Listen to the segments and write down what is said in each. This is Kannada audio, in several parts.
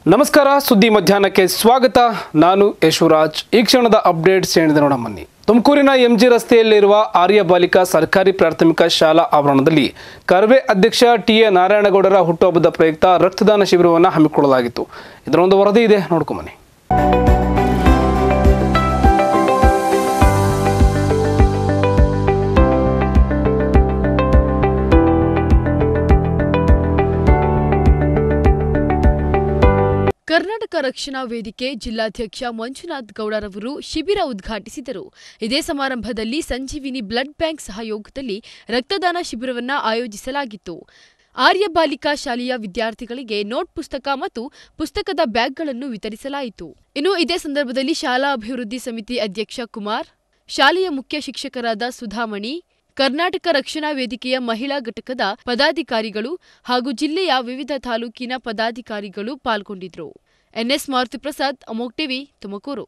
ನಮಸ್ಕಾರ ಸುದ್ದಿ ಮಧ್ಯಾಹ್ನಕ್ಕೆ ಸ್ವಾಗತ. ನಾನು ಯಶವರಾಜ್. ಈ ಕ್ಷಣದ ಅಪ್ಡೇಟ್ಸ್ ಏನಿದೆ ನೋಡೋಣ ಬನ್ನಿ. ತುಮಕೂರಿನ ಎಂಜಿ ರಸ್ತೆಯಲ್ಲಿರುವ ಆರ್ಯ ಬಾಲಿಕಾ ಸರ್ಕಾರಿ ಪ್ರಾಥಮಿಕ ಶಾಲಾ ಆವರಣದಲ್ಲಿ ಕರ್ವೆ ಅಧ್ಯಕ್ಷ ಟಿ.ಎ. ನಾರಾಯಣಗೌಡರ ಹುಟ್ಟುಹಬ್ಬದ ಪ್ರಯುಕ್ತ ರಕ್ತದಾನ ಶಿಬಿರವನ್ನು ಹಮ್ಮಿಕೊಳ್ಳಲಾಗಿತ್ತು. ಇದರ ಒಂದು ವರದಿ ಇದೆ, ನೋಡ್ಕೊಂಬನ್ನಿ. ಕರ್ನಾಟಕ ರಕ್ಷಣಾ ವೇದಿಕೆ ಜಿಲ್ಲಾಧ್ಯಕ್ಷ ಮಂಜುನಾಥ್ ಗೌಡರವರು ಶಿಬಿರ ಉದ್ಘಾಟಿಸಿದರು. ಇದೇ ಸಮಾರಂಭದಲ್ಲಿ ಸಂಜೀವಿನಿ ಬ್ಲಡ್ ಬ್ಯಾಂಕ್ ಸಹಯೋಗದಲ್ಲಿ ರಕ್ತದಾನ ಶಿಬಿರವನ್ನು ಆಯೋಜಿಸಲಾಗಿತ್ತು. ಆರ್ಯ ಬಾಲಿಕಾ ಶಾಲೆಯ ವಿದ್ಯಾರ್ಥಿಗಳಿಗೆ ನೋಟ್ ಪುಸ್ತಕ ಮತ್ತು ಪುಸ್ತಕದ ಬ್ಯಾಗ್ಗಳನ್ನು ವಿತರಿಸಲಾಯಿತು. ಇನ್ನು ಇದೇ ಸಂದರ್ಭದಲ್ಲಿ ಶಾಲಾ ಅಭಿವೃದ್ಧಿ ಸಮಿತಿ ಅಧ್ಯಕ್ಷ ಕುಮಾರ್, ಶಾಲೆಯ ಮುಖ್ಯ ಶಿಕ್ಷಕರಾದ ಸುಧಾಮಣಿ, ಕರ್ನಾಟಕ ರಕ್ಷಣಾ ವೇದಿಕೆಯ ಮಹಿಳಾ ಘಟಕದ ಪದಾಧಿಕಾರಿಗಳು ಹಾಗೂ ಜಿಲ್ಲೆಯ ವಿವಿಧ ತಾಲೂಕಿನ ಪದಾಧಿಕಾರಿಗಳು ಪಾಲ್ಗೊಂಡಿದ್ದರು. ಎನ್ಎಸ್ ಮಾರುತಿಪ್ರಸಾದ್, ಅಮೋಕ್ ಟಿವಿ, ತುಮಕೂರು.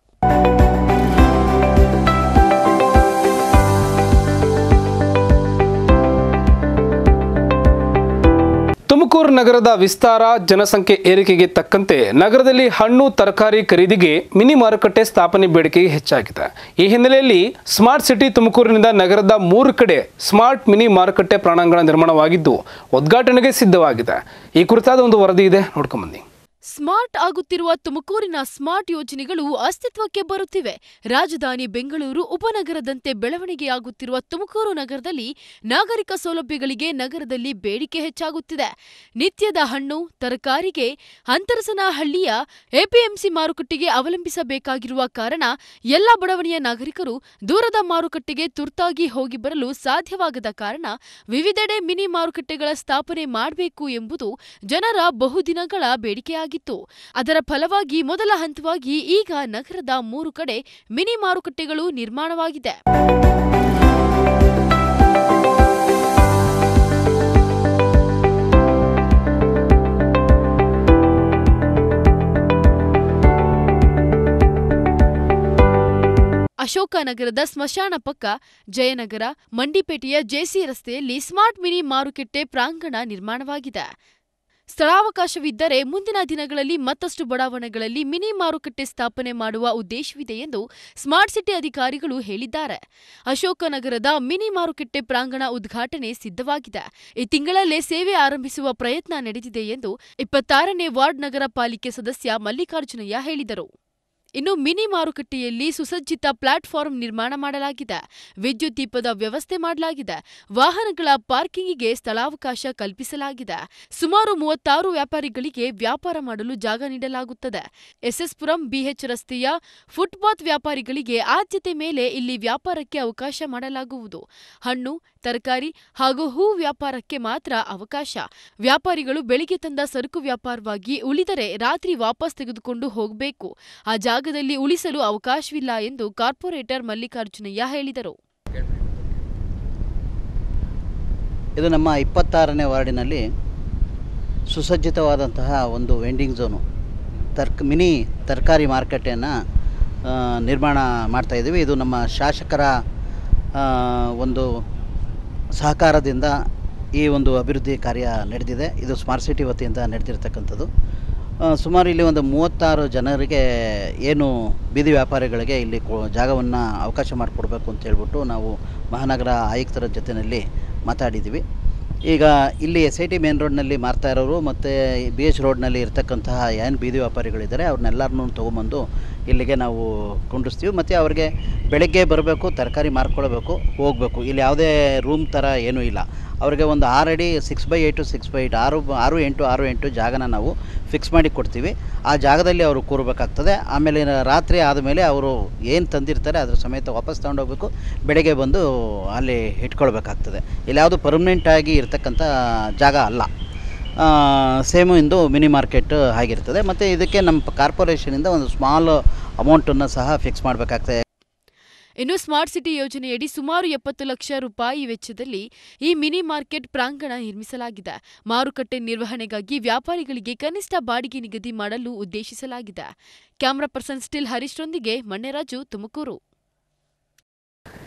ತುಮಕೂರು ನಗರದ ವಿಸ್ತಾರ, ಜನಸಂಖ್ಯೆ ಏರಿಕೆಗೆ ತಕ್ಕಂತೆ ನಗರದಲ್ಲಿ ಹಣ್ಣು ತರಕಾರಿ ಖರೀದಿಗೆ ಮಿನಿ ಮಾರುಕಟ್ಟೆ ಸ್ಥಾಪನೆ ಬೇಡಿಕೆ ಹೆಚ್ಚಾಗಿದೆ. ಈ ಹಿನ್ನೆಲೆಯಲ್ಲಿ ಸ್ಮಾರ್ಟ್ ಸಿಟಿ ತುಮಕೂರಿನಿಂದ ನಗರದ 3 ಕಡೆ ಸ್ಮಾರ್ಟ್ ಮಿನಿ ಮಾರುಕಟ್ಟೆ ಪ್ರಾಂಗಣ ನಿರ್ಮಾಣವಾಗಿದ್ದು ಉದ್ಘಾಟನೆಗೆ ಸಿದ್ಧವಾಗಿದೆ. ಈ ಕುರಿತಾದ ಒಂದು ವರದಿ ಇದೆ, ನೋಡ್ಕೊಂಬನ್ನಿ. ಸ್ಮಾರ್ಟ್ ಆಗುತ್ತಿರುವ ತುಮಕೂರಿನ ಸ್ಮಾರ್ಟ್ ಯೋಜನೆಗಳು ಅಸ್ತಿತ್ವಕ್ಕೆ ಬರುತ್ತಿವೆ. ರಾಜಧಾನಿ ಬೆಂಗಳೂರು ಉಪನಗರದಂತೆ ಬೆಳವಣಿಗೆಯಾಗುತ್ತಿರುವ ತುಮಕೂರು ನಗರದಲ್ಲಿ ನಾಗರಿಕ ಸೌಲಭ್ಯಗಳಿಗೆ ನಗರದಲ್ಲಿ ಬೇಡಿಕೆ ಹೆಚ್ಚಾಗುತ್ತಿದೆ. ನಿತ್ಯದ ಹಣ್ಣು ತರಕಾರಿಗೆ ಹಂತರಸನಹಳ್ಳಿಯ ಎಪಿಎಂಸಿ ಮಾರುಕಟ್ಟೆಗೆ ಅವಲಂಬಿಸಬೇಕಾಗಿರುವ ಕಾರಣ ಎಲ್ಲ ಬಡವಣೆಯ ನಾಗರಿಕರು ದೂರದ ಮಾರುಕಟ್ಟೆಗೆ ತುರ್ತಾಗಿ ಹೋಗಿ ಬರಲು ಸಾಧ್ಯವಾಗದ ಕಾರಣ ವಿವಿಧೆಡೆ ಮಿನಿ ಮಾರುಕಟ್ಟೆಗಳ ಸ್ಥಾಪನೆ ಮಾಡಬೇಕು ಎಂಬುದು ಜನರ ಬಹುದಿನಗಳ ಬೇಡಿಕೆಯಾಗಿದೆ. ಅದರ ಫಲವಾಗಿ ಮೊದಲ ಹಂತವಾಗಿ ಈಗ ನಗರದ 3 ಕಡೆ ಮಿನಿ ಮಾರುಕಟ್ಟೆಗಳು ನಿರ್ಮಾಣವಾಗಿದೆ. ಅಶೋಕನಗರದ ಸ್ಮಶಾನ ಪಕ್ಕ ಜಯನಗರ, ಮಂಡಿಪೇಟೆಯ ಜೆಸಿ ರಸ್ತೆಯಲ್ಲಿ ಸ್ಮಾರ್ಟ್ ಮಿನಿ ಮಾರುಕಟ್ಟೆ ಪ್ರಾಂಗಣ ನಿರ್ಮಾಣವಾಗಿದೆ. ಸ್ಥಳಾವಕಾಶವಿದ್ದರೆ ಮುಂದಿನ ದಿನಗಳಲ್ಲಿ ಮತ್ತಷ್ಟು ಬಡಾವಣೆಗಳಲ್ಲಿ ಮಿನಿ ಮಾರುಕಟ್ಟೆ ಸ್ಥಾಪನೆ ಮಾಡುವ ಉದ್ದೇಶವಿದೆ ಎಂದು ಸ್ಮಾರ್ಟ್ ಸಿಟಿ ಅಧಿಕಾರಿಗಳು ಹೇಳಿದ್ದಾರೆ. ಅಶೋಕನಗರದ ಮಿನಿ ಮಾರುಕಟ್ಟೆ ಪ್ರಾಂಗಣ ಉದ್ಘಾಟನೆ ಸಿದ್ಧವಾಗಿದೆ. ಈ ತಿಂಗಳಲ್ಲೇ ಸೇವೆ ಆರಂಭಿಸುವ ಪ್ರಯತ್ನ ನಡೆದಿದೆ ಎಂದು 26ನೇ ವಾರ್ಡ್ ನಗರ ಪಾಲಿಕೆ ಸದಸ್ಯ ಮಲ್ಲಿಕಾರ್ಜುನಯ್ಯ ಹೇಳಿದರು. ಇನ್ನು ಮಿನಿ ಮಾರುಕಟ್ಟೆಯಲ್ಲಿ ಸುಸಜ್ಜಿತ ಪ್ಲಾಟ್ಫಾರ್ಮ್ ನಿರ್ಮಾಣ ಮಾಡಲಾಗಿದೆ. ವಿದ್ಯುತ್ ದೀಪದ ವ್ಯವಸ್ಥೆ ಮಾಡಲಾಗಿದೆ. ವಾಹನಗಳ ಪಾರ್ಕಿಂಗಿಗೆ ಸ್ಥಳಾವಕಾಶ ಕಲ್ಪಿಸಲಾಗಿದೆ. ಸುಮಾರು 36 ವ್ಯಾಪಾರಿಗಳಿಗೆ ವ್ಯಾಪಾರ ಮಾಡಲು ಜಾಗ ನೀಡಲಾಗುತ್ತದೆ. ಎಸ್ಎಸ್ಪುರಂ ಬಿಎಚ್ ರಸ್ತೆಯ ಫುಟ್ಪಾತ್ ವ್ಯಾಪಾರಿಗಳಿಗೆ ಆದ್ಯತೆ ಮೇಲೆ ಇಲ್ಲಿ ವ್ಯಾಪಾರಕ್ಕೆ ಅವಕಾಶ ಮಾಡಲಾಗುವುದು. ಹಣ್ಣು ತರಕಾರಿ ಹಾಗೂ ಹೂ ವ್ಯಾಪಾರಕ್ಕೆ ಮಾತ್ರ ಅವಕಾಶ. ವ್ಯಾಪಾರಿಗಳು ಬೆಳಿಗ್ಗೆ ತಂದ ಸರಕು ವ್ಯಾಪಾರವಾಗಿ ಉಳಿದರೆ ರಾತ್ರಿ ವಾಪಸ್ ತೆಗೆದುಕೊಂಡು ಹೋಗಬೇಕು. ಆ ಜಾಗದಲ್ಲಿ ಉಳಿಸಲು ಅವಕಾಶವಿಲ್ಲ ಎಂದು ಕಾರ್ಪೊರೇಟರ್ ಮಲ್ಲಿಕಾರ್ಜುನಯ್ಯ ಹೇಳಿದರು. ಇದು ನಮ್ಮ 26ನೇ ವಾರ್ಡಿನಲ್ಲಿ ಸುಸಜ್ಜಿತವಾದಂತಹ ಒಂದು ವೆಂಡಿಂಗ್ ಝೋನು, ಮಿನಿ ತರಕಾರಿ ಮಾರುಕಟ್ಟೆಯನ್ನು ನಿರ್ಮಾಣ ಮಾಡ್ತಾಯಿದ್ದೀವಿ. ಇದು ನಮ್ಮ ಶಾಸಕರ ಒಂದು ಸಹಕಾರದಿಂದ ಈ ಒಂದು ಅಭಿವೃದ್ಧಿ ಕಾರ್ಯ ನಡೆದಿದೆ. ಇದು ಸ್ಮಾರ್ಟ್ ಸಿಟಿ ವತಿಯಿಂದ ನಡೆದಿರ್ತಕ್ಕಂಥದ್ದು. ಸುಮಾರು ಇಲ್ಲಿ ಒಂದು 36 ಜನರಿಗೆ ಏನು ಬೀದಿ ವ್ಯಾಪಾರಿಗಳಿಗೆ ಇಲ್ಲಿ ಜಾಗವನ್ನು ಅವಕಾಶ ಮಾಡಿಕೊಡ್ಬೇಕು ಅಂತ ಹೇಳ್ಬಿಟ್ಟು ನಾವು ಮಹಾನಗರ ಆಯುಕ್ತರ ಜೊತೆಯಲ್ಲಿ ಮಾತಾಡಿದ್ದೀವಿ. ಈಗ ಇಲ್ಲಿ SIT ಮೇನ್ ರೋಡ್ನಲ್ಲಿ ಮಾರ್ತಾ ಇರೋರು ಮತ್ತು BH ರೋಡ್ನಲ್ಲಿ ಇರ್ತಕ್ಕಂತಹ ಏನು ಬೀದಿ ವ್ಯಾಪಾರಿಗಳಿದ್ದಾರೆ ಅವ್ರನ್ನೆಲ್ಲರನ್ನೂ ತೊಗೊಂಬಂದು ಇಲ್ಲಿಗೆ ನಾವು ಕುಂಡಿಸ್ತೀವಿ. ಮತ್ತು ಅವ್ರಿಗೆ ಬೆಳಗ್ಗೆ ಬರಬೇಕು, ತರಕಾರಿ ಮಾರ್ಕೊಳ್ಬೇಕು, ಹೋಗಬೇಕು. ಇಲ್ಲಿ ಯಾವುದೇ ರೂಮ್ ಥರ ಏನೂ ಇಲ್ಲ. ಅವ್ರಿಗೆ ಒಂದು 6 ಅಡಿ 6x8 6x8 6 8 6 8 ಜಾಗನ ನಾವು ಫಿಕ್ಸ್ ಮಾಡಿ ಕೊಡ್ತೀವಿ. ಆ ಜಾಗದಲ್ಲಿ ಅವರು ಕೂರಬೇಕಾಗ್ತದೆ. ಆಮೇಲೆ ರಾತ್ರಿ ಆದಮೇಲೆ ಅವರು ಏನು ತಂದಿರ್ತಾರೆ ಅದ್ರ ಸಮೇತ ವಾಪಸ್ ತಗೊಂಡೋಗ್ಬೇಕು. ಬೆಳಗ್ಗೆ ಬಂದು ಅಲ್ಲಿ ಇಟ್ಕೊಳ್ಬೇಕಾಗ್ತದೆ. ಇಲ್ಲಿ ಯಾವುದು ಪರ್ಮನೆಂಟಾಗಿ ಇರ್ತಕ್ಕಂಥ ಜಾಗ ಅಲ್ಲ. ಸೇಮು ಇಂದು ಮಿನಿ ಮಾರ್ಕೆಟ್ ಆಗಿರ್ತದೆ. ಮತ್ತು ಇದಕ್ಕೆ ನಮ್ಮ ಕಾರ್ಪೊರೇಷನಿಂದ ಒಂದು ಸ್ಮಾಲ್ ಅಮೌಂಟನ್ನು ಸಹ ಫಿಕ್ಸ್ ಮಾಡಬೇಕಾಗ್ತದೆ. ಇನ್ನು ಸ್ಮಾರ್ಟ್ ಸಿಟಿ ಯೋಜನೆಯಡಿ ಸುಮಾರು 70 ಲಕ್ಷ ರೂಪಾಯಿ ವೆಚ್ಚದಲ್ಲಿ ಈ ಮಿನಿ ಮಾರ್ಕೆಟ್ ಪ್ರಾಂಗಣ ನಿರ್ಮಿಸಲಾಗಿದೆ. ಮಾರುಕಟ್ಟೆ ನಿರ್ವಹಣೆಗಾಗಿ ವ್ಯಾಪಾರಿಗಳಿಗೆ ಕನಿಷ್ಠ ಬಾಡಿಗೆ ನಿಗದಿ ಮಾಡಲು ಉದ್ದೇಶಿಸಲಾಗಿದೆ. ಕ್ಯಾಮರಾ ಪರ್ಸನ್ ಸ್ಟಿಲ್ ಹರೀಶ್ರೊಂದಿಗೆ ಮಣ್ಣೆರಾಜು, ತುಮಕೂರು.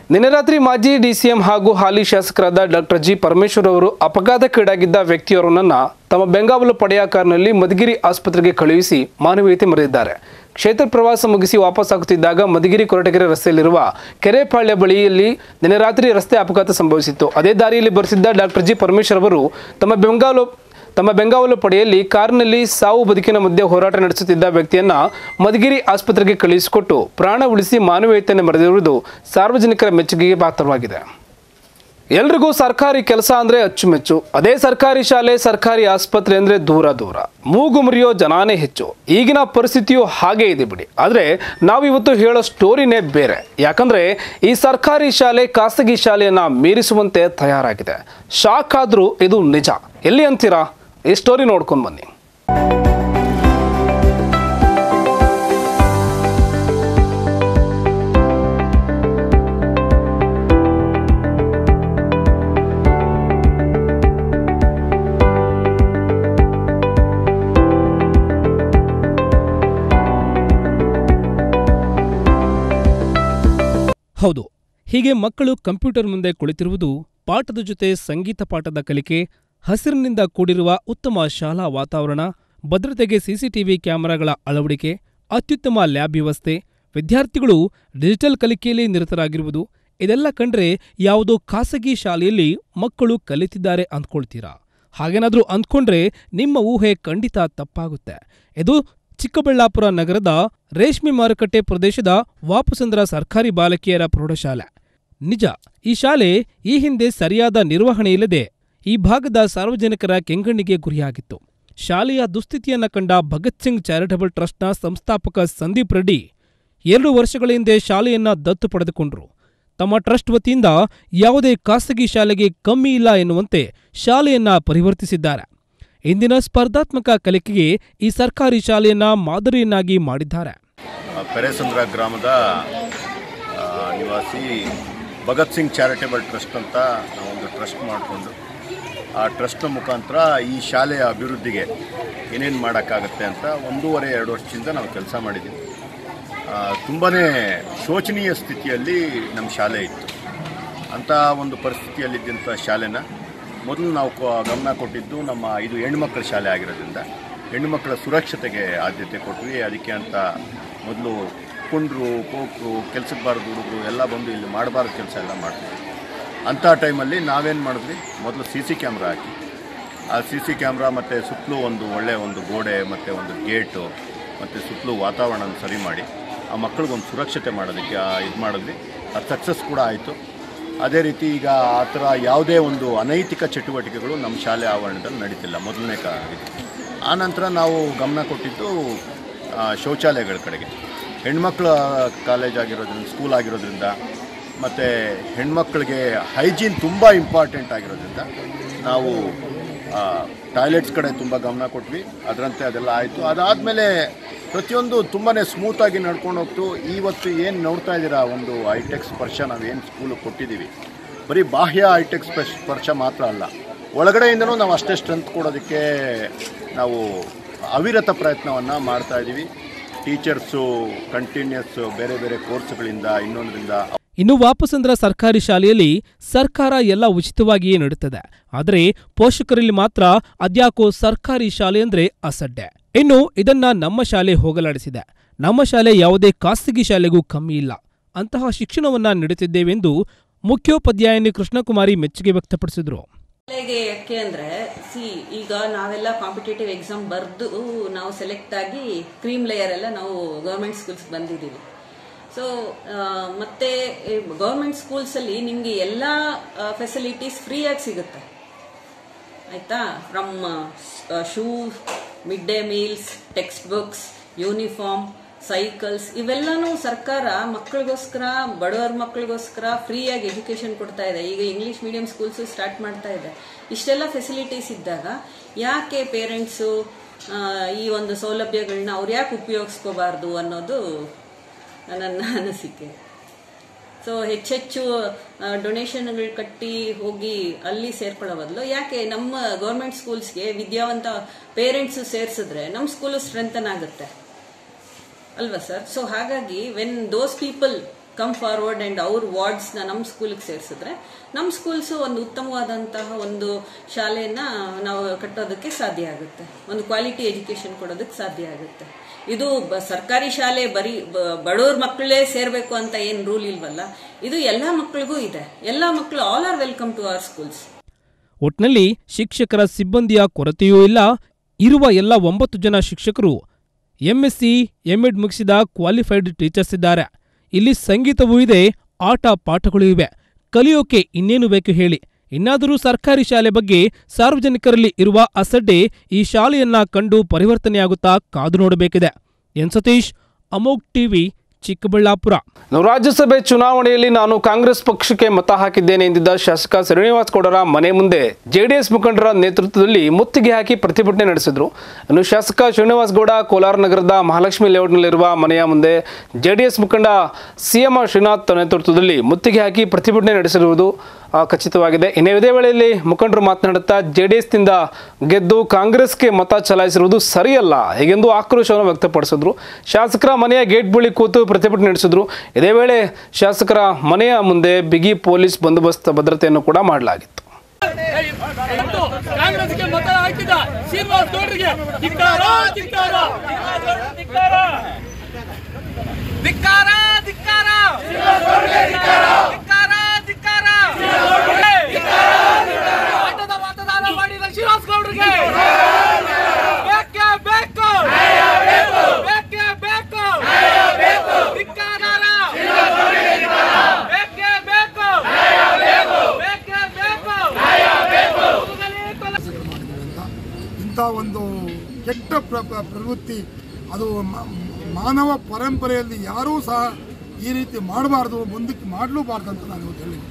ನಿನ್ನೆ ರಾತ್ರಿ ಮಾಜಿ ಡಿಸಿಎಂ ಹಾಗೂ ಹಾಲಿ ಶಾಸಕರಾದ ಡಾಕ್ಟರ್ ಜಿ ಪರಮೇಶ್ವರ್ ಅವರು ಅಪಘಾತಕ್ಕೀಡಾಗಿದ್ದ ವ್ಯಕ್ತಿಯವರನ್ನ ತಮ್ಮ ಬೆಂಗಾವಲು ಪಡೆಯ ಕಾರ್ನಲ್ಲಿ ಮಧುಗಿರಿ ಆಸ್ಪತ್ರೆಗೆ ಕಳುಹಿಸಿ ಮಾನವೀಯತೆ ಮೆರೆದಿದ್ದಾರೆ. ಕ್ಷೇತ್ರ ಪ್ರವಾಸ ಮುಗಿಸಿ ವಾಪಸ್ಸಾಗುತ್ತಿದ್ದಾಗ ಮಧುಗಿರಿ ಕೊರಟಗೆರೆ ರಸ್ತೆಯಲ್ಲಿರುವ ಕೆರೆಪಾಳ್ಯ ಬಳಿಯಲ್ಲಿ ನಿನ್ನೆ ರಾತ್ರಿ ರಸ್ತೆ ಅಪಘಾತ ಸಂಭವಿಸಿತ್ತು. ಅದೇ ದಾರಿಯಲ್ಲಿ ಬರುತ್ತಿದ್ದ ಡಾಕ್ಟರ್ ಜಿ ಪರಮೇಶ್ವರ್ ಅವರು ತಮ್ಮ ಬೆಂಗಾವಲು ಪಡೆಯಲ್ಲಿ ಕಾರಿನಲ್ಲಿ ಸಾವು ಬದುಕಿನ ಮಧ್ಯೆ ಹೋರಾಟ ನಡೆಸುತ್ತಿದ್ದ ವ್ಯಕ್ತಿಯನ್ನ ಮಧುಗಿರಿ ಆಸ್ಪತ್ರೆಗೆ ಕಳುಹಿಸಿಕೊಟ್ಟು ಪ್ರಾಣ ಉಳಿಸಿ ಮಾನವೀಯತೆಯನ್ನು ಮೆರೆದಿರುವುದು ಸಾರ್ವಜನಿಕರ ಮೆಚ್ಚುಗೆಗೆ ಪಾತ್ರವಾಗಿದೆ. ಎಲ್ರಿಗೂ ಸರ್ಕಾರಿ ಕೆಲಸ ಅಂದರೆ ಅಚ್ಚುಮೆಚ್ಚು. ಅದೇ ಸರ್ಕಾರಿ ಶಾಲೆ, ಸರ್ಕಾರಿ ಆಸ್ಪತ್ರೆ ಅಂದರೆ ದೂರ ದೂರ, ಮೂಗು ಮುರಿಯೋ ಜನಾನೇ ಹೆಚ್ಚು. ಈಗಿನ ಪರಿಸ್ಥಿತಿಯು ಹಾಗೇ ಇದೆ ಬಿಡಿ. ಆದರೆ ನಾವಿವತ್ತು ಹೇಳೋ ಸ್ಟೋರಿನೇ ಬೇರೆ. ಯಾಕಂದರೆ ಈ ಸರ್ಕಾರಿ ಶಾಲೆ ಖಾಸಗಿ ಶಾಲೆಯನ್ನು ಮೀರಿಸುವಂತೆ ತಯಾರಾಗಿದೆ. ಶಾಕ್ ಆದರೂ ಇದು ನಿಜ. ಎಲ್ಲಿ ಅಂತೀರಾ? ಈ ಸ್ಟೋರಿ ನೋಡ್ಕೊಂಡು ಬನ್ನಿ. ಹೌದು, ಹೀಗೆ ಮಕ್ಕಳು ಕಂಪ್ಯೂಟರ್ ಮುಂದೆ ಕುಳಿತಿರುವುದು, ಪಾಠದ ಜೊತೆ ಸಂಗೀತ ಪಾಠದ ಕಲಿಕೆ, ಹಸಿರಿನಿಂದ ಕೂಡಿರುವ ಉತ್ತಮ ಶಾಲಾ ವಾತಾವರಣ, ಭದ್ರತೆಗೆ ಸಿಸಿಟಿವಿ ಕ್ಯಾಮೆರಾಗಳ ಅಳವಡಿಕೆ, ಅತ್ಯುತ್ತಮ ಲ್ಯಾಬ್ ವ್ಯವಸ್ಥೆ, ವಿದ್ಯಾರ್ಥಿಗಳು ಡಿಜಿಟಲ್ ಕಲಿಕೆಯಲ್ಲಿ ನಿರತರಾಗಿರುವುದು, ಇದೆಲ್ಲ ಕಂಡ್ರೆ ಯಾವುದೋ ಖಾಸಗಿ ಶಾಲೆಯಲ್ಲಿ ಮಕ್ಕಳು ಕಲಿತಿದ್ದಾರೆ ಅಂದ್ಕೊಳ್ತೀರಾ? ಹಾಗೇನಾದ್ರೂ ಅಂದ್ಕೊಂಡ್ರೆ ನಿಮ್ಮ ಊಹೆ ಖಂಡಿತ ತಪ್ಪಾಗುತ್ತೆ. ಇದು ಚಿಕ್ಕಬಳ್ಳಾಪುರ ನಗರದ ರೇಷ್ಮೆ ಮಾರುಕಟ್ಟೆ ಪ್ರದೇಶದ ವಾಪಸಂದ್ರ ಸರ್ಕಾರಿ ಬಾಲಕಿಯರ ಪ್ರೌಢಶಾಲೆ. ನಿಜ, ಈ ಶಾಲೆ ಈ ಹಿಂದೆ ಸರಿಯಾದ ನಿರ್ವಹಣೆಯಿಲ್ಲದೆ ಈ ಭಾಗದ ಸಾರ್ವಜನಿಕರ ಕೆಂಗಣ್ಣಿಗೆ ಗುರಿಯಾಗಿತ್ತು. ಶಾಲೆಯ ದುಸ್ಥಿತಿಯನ್ನ ಕಂಡ ಭಗತ್ ಸಿಂಗ್ ಚಾರಿಟಬಲ್ ಟ್ರಸ್ಟ್ನ ಸಂಸ್ಥಾಪಕ ಸಂದೀಪ್ ರೆಡ್ಡಿ 2 ವರ್ಷಗಳ ಹಿಂದೆ ಶಾಲೆಯನ್ನ ದತ್ತು ಪಡೆದುಕೊಂಡರು. ತಮ್ಮ ಟ್ರಸ್ಟ್ ವತಿಯಿಂದ ಯಾವುದೇ ಖಾಸಗಿ ಶಾಲೆಗೆ ಕಮ್ಮಿ ಇಲ್ಲ ಎನ್ನುವಂತೆ ಶಾಲೆಯನ್ನ ಪರಿವರ್ತಿಸಿದ್ದಾರೆ. ಇಂದಿನ ಸ್ಪರ್ಧಾತ್ಮಕ ಕಲಿಕೆಗೆ ಈ ಸರ್ಕಾರಿ ಶಾಲೆಯನ್ನ ಮಾದರಿಯನ್ನಾಗಿ ಮಾಡಿದ್ದಾರೆ. ಪೆರೇಸಂದ್ರ ಗ್ರಾಮದ ನಿವಾಸಿ ಭಗತ್ ಸಿಂಗ್ ಚಾರಿಟಬಲ್ ಟ್ರಸ್ಟ್ ಅಂತ ನಾವೊಂದು ಟ್ರಸ್ಟ್ ಮಾಡಿಕೊಂಡು ಆ ಟ್ರಸ್ಟ್ನ ಮುಖಾಂತರ ಈ ಶಾಲೆಯ ಅಭಿವೃದ್ಧಿಗೆ ಏನೇನು ಮಾಡೋಕ್ಕಾಗತ್ತೆ ಅಂತ 1.5-2 ವರ್ಷದಿಂದ ನಾವು ಕೆಲಸ ಮಾಡಿದ್ದೀವಿ. ತುಂಬಾ ಶೋಚನೀಯ ಸ್ಥಿತಿಯಲ್ಲಿ ನಮ್ಮ ಶಾಲೆ ಇತ್ತು. ಅಂಥ ಒಂದು ಪರಿಸ್ಥಿತಿಯಲ್ಲಿದ್ದಂಥ ಶಾಲೆನ ಮೊದಲು ನಾವು ಗಮನ ಕೊಟ್ಟಿದ್ದು ನಮ್ಮ ಇದು ಹೆಣ್ಣುಮಕ್ಕಳ ಶಾಲೆ ಆಗಿರೋದ್ರಿಂದ ಹೆಣ್ಣುಮಕ್ಕಳ ಸುರಕ್ಷತೆಗೆ ಆದ್ಯತೆ ಕೊಟ್ವಿ. ಅದಕ್ಕೆ ಅಂತ ಮೊದಲು ಪುಂಡ್ರು, ಕೋಕ್ರು, ಕೆಲಸಕ್ಕೆ ಬಾರದು ಹುಡುಗರು ಎಲ್ಲ ಬಂದು ಇಲ್ಲಿ ಮಾಡಬಾರ್ದು ಕೆಲಸ ಎಲ್ಲ ಮಾಡ್ತೀವಿ. ಅಂಥ ಟೈಮಲ್ಲಿ ನಾವೇನು ಮಾಡಿದ್ವಿ, ಮೊದಲು CC ಕ್ಯಾಮ್ರಾ ಹಾಕಿ ಆ CC ಕ್ಯಾಮ್ರಾ ಮತ್ತು ಸುತ್ತಲೂ ಒಳ್ಳೆಯ ಗೋಡೆ ಮತ್ತು ಒಂದು ಗೇಟು ಮತ್ತು ಸುತ್ತಲೂ ವಾತಾವರಣ ಸರಿ ಮಾಡಿ ಆ ಮಕ್ಕಳಿಗೊಂದು ಸುರಕ್ಷತೆ ಮಾಡೋದಕ್ಕೆ ಇದು ಮಾಡಿದ್ವಿ. ಅದು ಸಕ್ಸಸ್ ಕೂಡ ಆಯಿತು. ಅದೇ ರೀತಿ ಈಗ ಆ ಥರ ಯಾವುದೇ ಒಂದು ಅನೈತಿಕ ಚಟುವಟಿಕೆಗಳು ನಮ್ಮ ಶಾಲೆ ಆವರಣದಲ್ಲಿ ನಡೀತಿಲ್ಲ. ಮೊದಲನೇ ಇದು. ಆನಂತರ ನಾವು ಗಮನ ಕೊಟ್ಟಿದ್ದು ಶೌಚಾಲಯಗಳ ಕಡೆಗೆ. ಹೆಣ್ಮಕ್ಳ ಕಾಲೇಜ್ ಆಗಿರೋದ್ರಿಂದ, ಸ್ಕೂಲ್ ಆಗಿರೋದ್ರಿಂದ ಮತ್ತು ಹೆಣ್ಮಕ್ಳಿಗೆ ಹೈಜೀನ್ ತುಂಬ ಇಂಪಾರ್ಟೆಂಟ್ ಆಗಿರೋದ್ರಿಂದ ನಾವು ಟಾಯ್ಲೆಟ್ಸ್ ಕಡೆ ತುಂಬ ಗಮನ ಕೊಟ್ವಿ. ಅದರಂತೆ ಅದೆಲ್ಲ ಆಯಿತು. ಅದಾದಮೇಲೆ ಪ್ರತಿಯೊಂದು ತುಂಬಾ ಸ್ಮೂತಾಗಿ ನಡ್ಕೊಂಡು ಹೋಗ್ತು. ಇವತ್ತು ಏನು ನೋಡ್ತಾ ಇದ್ದೀರಾ, ಒಂದು ಹೈಟೆಕ್ ಸ್ಪರ್ಶ ನಾವೇನು ಸ್ಕೂಲಿಗೆ ಕೊಟ್ಟಿದ್ದೀವಿ, ಬರೀ ಬಾಹ್ಯ ಹೈಟೆಕ್ ಸ್ಪರ್ಶ ಮಾತ್ರ ಅಲ್ಲ, ಒಳಗಡೆಯಿಂದನೂ ನಾವು ಅಷ್ಟೇ ಸ್ಟ್ರೆಂತ್ ಕೊಡೋದಕ್ಕೆ ನಾವು ಅವಿರತ ಪ್ರಯತ್ನವನ್ನು ಮಾಡ್ತಾಯಿದ್ದೀವಿ. ಟೀಚರ್ಸು ಕಂಟಿನ್ಯೂಸ್ ಬೇರೆ ಬೇರೆ ಕೋರ್ಸ್ಗಳಿಂದ ಇನ್ನೊಂದರಿಂದ. ಇನ್ನು ವಾಪಸಂದ್ರ ಸರ್ಕಾರಿ ಶಾಲೆಯಲ್ಲಿ ಸರ್ಕಾರ ಎಲ್ಲ ಉಚಿತವಾಗಿಯೇ ನೀಡುತ್ತದೆ. ಆದರೆ ಪೋಷಕರಲ್ಲಿ ಮಾತ್ರ ಅದ್ಯಾಕೋ ಸರ್ಕಾರಿ ಶಾಲೆ ಅಂದ್ರೆ ಅಸಡ್ಡೆ. ಇನ್ನು ಇದನ್ನ ನಮ್ಮ ಶಾಲೆ ಹೋಗಲಾಡಿಸಿದೆ. ನಮ್ಮ ಶಾಲೆ ಯಾವುದೇ ಖಾಸಗಿ ಶಾಲೆಗೂ ಕಮ್ಮಿ ಇಲ್ಲ, ಅಂತಹ ಶಿಕ್ಷಣವನ್ನ ನೀಡುತ್ತಿದ್ದೇವೆಂದು ಮುಖ್ಯೋಪಾಧ್ಯಾಯಿನಿ ಕೃಷ್ಣಕುಮಾರಿ ಮೆಚ್ಚುಗೆ ವ್ಯಕ್ತಪಡಿಸಿದ್ರು. ಯಾಕೆ ಅಂದ್ರೆ ಈಗ ನಾವೆಲ್ಲ ಕಾಂಪಿಟೇಟಿವ್ ಎಕ್ಸಾಮ್ ಬರೆದು ನಾವು ಸೆಲೆಕ್ಟ್ ಆಗಿ ಕ್ರೀಮ್ ಲೇಯರ್ ಎಲ್ಲ ನಾವು ಗವರ್ಮೆಂಟ್ ಸ್ಕೂಲ್ಸ್ ಬಂದಿದ್ದೀವಿ. ಸೊ ಮತ್ತೆ ಗವರ್ಮೆಂಟ್ ಸ್ಕೂಲ್ಸ್ ಅಲ್ಲಿ ನಿಮ್ಗೆ ಎಲ್ಲಾ ಫೆಸಿಲಿಟೀಸ್ ಫ್ರೀ ಆಗಿ ಸಿಗುತ್ತೆ, ಆಯ್ತಾ. From shoe, mid day meals, text books, uniform, cycles, ಇವೆಲ್ಲನೂ ಸರ್ಕಾರ ಮಕ್ಕಳಿಗೋಸ್ಕರ, ಬಡವರ ಮಕ್ಕಳಿಗೋಸ್ಕರ ಫ್ರೀಯಾಗಿ ಎಜುಕೇಶನ್ ಕೊಡ್ತಾ ಇದೆ. ಈಗ ಇಂಗ್ಲಿಷ್ ಮೀಡಿಯಂ ಸ್ಕೂಲ್ಸ್ ಸ್ಟಾರ್ಟ್ ಮಾಡ್ತಾ ಇದೆ. ಇಷ್ಟೆಲ್ಲ ಫೆಸಿಲಿಟೀಸ್ ಇದ್ದಾಗ ಯಾಕೆ ಪೇರೆಂಟ್ಸು ಈ ಒಂದು ಸೌಲಭ್ಯಗಳನ್ನ ಅವ್ರು ಯಾಕೆ ಉಪಯೋಗಿಸ್ಕೋಬಾರ್ದು ಅನ್ನೋದು ನನ್ನ ಅನಿಸಿಕೆ. ಸೊ ಹೆಚ್ಚೆಚ್ಚು ಡೊನೇಷನ್ಗಳು ಕಟ್ಟಿ ಹೋಗಿ ಅಲ್ಲಿ ಸೇರ್ಕೊಳ್ಳೋ ಬದಲು ಯಾಕೆ ನಮ್ಮ ಗೌರ್ಮೆಂಟ್ ಸ್ಕೂಲ್ಸ್ಗೆ ವಿದ್ಯಾವಂತ ಪೇರೆಂಟ್ಸ್ ಸೇರಿಸಿದ್ರೆ ನಮ್ಮ ಸ್ಕೂಲ್ ಸ್ಟ್ರೆಂಥನ್ ಆಗುತ್ತೆ ಅಲ್ವಾ ಸರ್. ಸೊ ಹಾಗಾಗಿ when those people come forward and ಅವ್ರ ವಾರ್ಡ್ಸ್ನ ನಮ್ಮ ಸ್ಕೂಲಿಗೆ ಸೇರಿಸಿದ್ರೆ ನಮ್ಮ ಸ್ಕೂಲ್ಸು ಒಂದು ಉತ್ತಮವಾದಂತಹ ಒಂದು ಶಾಲೆಯನ್ನ ನಾವು ಕಟ್ಟೋದಕ್ಕೆ ಸಾಧ್ಯ ಆಗುತ್ತೆ, ಒಂದು ಕ್ವಾಲಿಟಿ ಎಜುಕೇಶನ್ ಕೊಡೋದಕ್ಕೆ ಸಾಧ್ಯ ಆಗುತ್ತೆ. ಇದು ಸರ್ಕಾರಿ ಶಾಲೆ ಬರೀ ಬಡವ್ರ ಮಕ್ಕಳೇ ಸೇರಬೇಕು ಅಂತ ಏನು ರೂಲ್ ಇಲ್ವಲ್ಲ, ಇದು ಎಲ್ಲ ಮಕ್ಕಳಿಗೂ ಇದೆ. ಎಲ್ಲ ಮಕ್ಕಳು all are welcome to our schools. ಒಟ್ನಲ್ಲಿ ಶಿಕ್ಷಕರ ಸಿಬ್ಬಂದಿಯ ಕೊರತೆಯೂ ಇಲ್ಲ. ಇರುವ ಎಲ್ಲ 9 ಜನ ಶಿಕ್ಷಕರು MSc, MEd ಮುಗಿಸಿದ ಕ್ವಾಲಿಫೈಡ್ ಟೀಚರ್ಸ್ ಇದ್ದಾರೆ. ಇಲ್ಲಿ ಸಂಗೀತವೂ ಇದೆ, ಆಟ ಪಾಠಗಳೂ ಇವೆ. ಕಲಿಯೋಕೆ ಇನ್ನೇನು ಬೇಕು ಹೇಳಿ? ಇನ್ನಾದರೂ ಸರ್ಕಾರಿ ಶಾಲೆ ಬಗ್ಗೆ ಸಾರ್ವಜನಿಕರಲ್ಲಿ ಇರುವ ಅಸಡ್ಡೆ ಈ ಶಾಲೆಯನ್ನ ಕಂಡು ಪರಿವರ್ತನೆಯಾಗುತ್ತಾ ಕಾದು ನೋಡಬೇಕಿದೆ. N Satish, Amogh TV, Chikkaballapur. ರಾಜ್ಯಸಭೆ ಚುನಾವಣೆಯಲ್ಲಿ ನಾನು ಕಾಂಗ್ರೆಸ್ ಪಕ್ಷಕ್ಕೆ ಮತ ಹಾಕಿದ್ದೇನೆ ಎಂದಿದ್ದ ಶಾಸಕ ಶ್ರೀನಿವಾಸ್ ಗೌಡರ ಮನೆ ಮುಂದೆ ಜೆಡಿಎಸ್ ಮುಖಂಡರ ನೇತೃತ್ವದಲ್ಲಿ ಮುತ್ತಿಗೆ ಹಾಕಿ ಪ್ರತಿಭಟನೆ ನಡೆಸಿದರು. ಇನ್ನು ಶಾಸಕ ಶ್ರೀನಿವಾಸ್ ಗೌಡ ಕೋಲಾರ ನಗರದ ಮಹಾಲಕ್ಷ್ಮಿ ಲೇಔಟ್ನಲ್ಲಿರುವ ಮನೆಯ ಮುಂದೆ ಜೆಡಿಎಸ್ ಮುಖಂಡ CM ಶ್ರೀನಾಥ್ ನೇತೃತ್ವದಲ್ಲಿ ಮುತ್ತಿಗೆ ಹಾಕಿ ಪ್ರತಿಭಟನೆ ನಡೆಸಿರುವುದು ಖಚಿತವಾಗಿದೆ. ಇದೇ ವೇಳೆಯಲ್ಲಿ ಮುಖಂಡರು ಮಾತನಾಡುತ್ತಾ ಜೆಡಿಎಸ್ನಿಂದ ಗೆದ್ದು ಕಾಂಗ್ರೆಸ್ಗೆ ಮತ ಚಲಾಯಿಸಿರುವುದು ಸರಿಯಲ್ಲ ಹೀಗೆಂದು ಆಕ್ರೋಶವನ್ನು ವ್ಯಕ್ತಪಡಿಸಿದ್ರು. ಶಾಸಕರ ಮನೆಯ ಗೇಟ್ ಬಳಿ ಕೂತು ಪ್ರತಿಭಟನೆ ನಡೆಸಿದ್ರು. ಇದೇ ವೇಳೆ ಶಾಸಕರ ಮನೆಯ ಮುಂದೆ ಬಿಗಿ ಪೊಲೀಸ್ ಬಂದೋಬಸ್ತ್ ಭದ್ರತೆಯನ್ನು ಕೂಡ ಮಾಡಲಾಗಿತ್ತು. ಕಾಂಗ್ರೆಸ್ಗೆ ಮತ ಹಾಕಿದ ಶ್ರೀನಿವಾಸ್ ಗೌಡರಿಗೆ ಧಿಕ್ಕಾರ ಧಿಕ್ಕಾರ ಧಿಕ್ಕಾರ ಧಿಕ್ಕಾರ ಧಿಕ್ಕಾರ ಧಿಕ್ಕಾರ ಆಟದ ಮತದಾನ ಮಾಡಿದ ಶ್ರೀನಿವಾಸ್ ಗೌಡರಿಗೆ ಬೇಕೇ ಬೇಕು ಬೇಕೇ ಬೇಕು ಧಿಕ್ಕಾರ ಬೇಕೇ ಬೇಕು ಬೇಕೇ ಬೇಕು ಇಂಥ ಒಂದು ಕೆಟ್ಟ ಪ್ರವೃತ್ತಿ ಅದು ಮಾನವ ಪರಂಪರೆಯಲ್ಲಿ ಯಾರೂ ಸಹ ಈ ರೀತಿ ಮಾಡಬಾರ್ದು, ಮುಂದಕ್ಕೆ ಮಾಡಲೂಬಾರ್ದು ಅಂತ ನಾನು